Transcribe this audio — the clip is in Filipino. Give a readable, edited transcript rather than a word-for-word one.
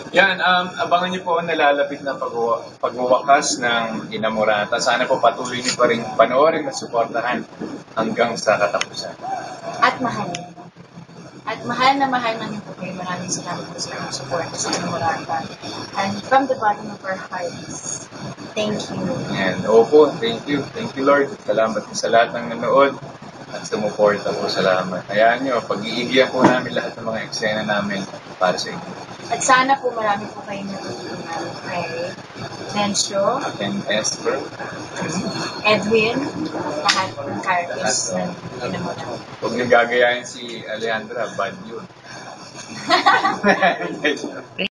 Yan, abangan niyo po ang nalalapit na pagwawakas ng Inamorata. Sana po patuloy niyo pa rin panoorin at suportahan hanggang sa katapusan. At mahalin. At mahal na mahal namin po kayo. Maraming salamat po sa inyong support sa Inamorata. And from the bottom of our hearts, thank you. Yan, opo, thank you. Thank you, Lord. Salamat po sa lahat ng nanood at sumuporta po. Salamat. Hayaan niyo, pag-iigihan po namin lahat ng mga eksena namin para sa inyo. At sana po marami po kayong natutunan kay Nencio, And Esther, Edwin, lahat ng characters ng Inamorata. huwag niyo gagayahin si Alejandra, bad yun.